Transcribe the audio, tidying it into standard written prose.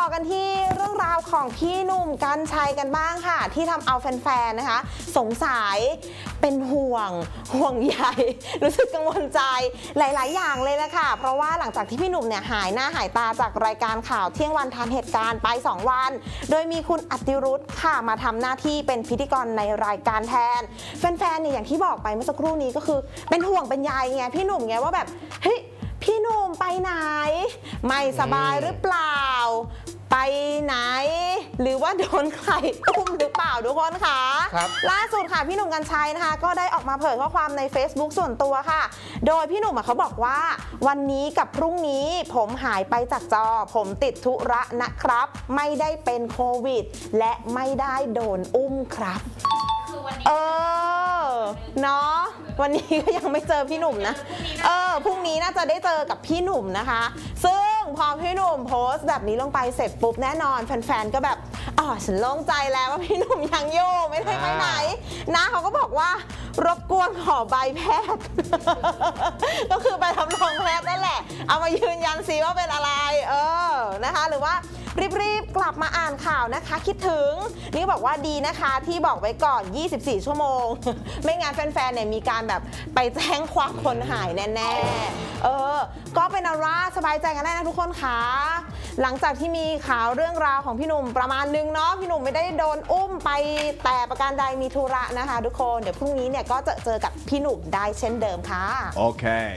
ต่อกันที่เรื่องราวของพี่หนุ่มกรรชัยกันบ้างค่ะที่ทำเอาแฟนๆนะคะสงสัยเป็นห่วงใยรู้สึกกังวลใจหลายๆอย่างเลยละค่ะเพราะว่าหลังจากที่พี่หนุ่มเนี่ยหายหน้าหายตาจากรายการข่าวเที่ยงวันทันเหตุการณ์ไป2 วันโดยมีคุณอติรุธค่ะมาทำหน้าที่เป็นพิธีกรในรายการแทนแฟนๆเนี่ยอย่างที่บอกไปเมื่อสักครู่นี้ก็คือเป็นห่วงเป็นใยไงพี่หนุ่มไงว่าแบบเฮ้ยพี่หนุ่มไปไหนไม่สบายหรือเปล่าไปไหนหรือว่าโดนใครอุ้มหรือเปล่าทุกคนคะล่าสุดค่ะพี่หนุ่มกรรชัยนะคะก็ได้ออกมาเผยข้อความใน Facebook ส่วนตัวค่ะโดยพี่หนุ่มเขาบอกว่าวันนี้กับพรุ่งนี้ผมหายไปจากจอผมติดธุระนะครับไม่ได้เป็นโควิดและไม่ได้โดนอุ้มครับเนาะวันนี้ก็ยังไม่เจอพี่หนุ่มนะพรุ่งนี้น่าจะได้เจอกับพี่หนุ่มนะคะซึ่งพอพี่หนุ่มโพสต์แบบนี้ลงไปเสร็จปุ๊บแน่นอนแฟนๆก็แบบฉันโล่งใจแล้วว่าพี่หนุ่มยังโยไม่ได้ไปไหนนะเขาก็บอกว่ารบกวนขอใบแพทย์ ก็คือไปรับรองแพทย์นั่นแหละเอามายืนยันซิว่าเป็นอะไรนะคะหรือว่ารีบกลับมาอ่านข่าวนะคะคิดถึงนี่บอกว่าดีนะคะที่บอกไว้ก่อน24 ชั่วโมง ไม่งั้นแฟนๆเนี่ยมีการแบบไปแจ้งความคนหายแน่ๆก็เป็นว่าสบายใจกันได้นะทุกคนค่ะหลังจากที่มีข่าวเรื่องราวของพี่หนุ่มประมาณนึงเนาะพี่หนุ่มไม่ได้โดนอุ้มไปแต่ประการใดมีธุระนะคะทุกคนเดี๋ยวพรุ่งนี้เนี่ยก็จะเจอกับพี่หนุ่มได้เช่นเดิมค่ะโอเค